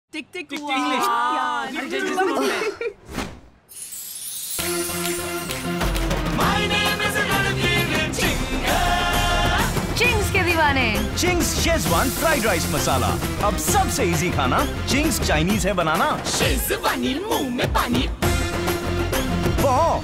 टिक टिक टिक Ching's के दीवाने। Ching's Schezwan fried rice masala, अब सबसे इजी खाना। चिंग्स चाइनीज है बनाना। शेजवानी मुंह में पानी। वाह,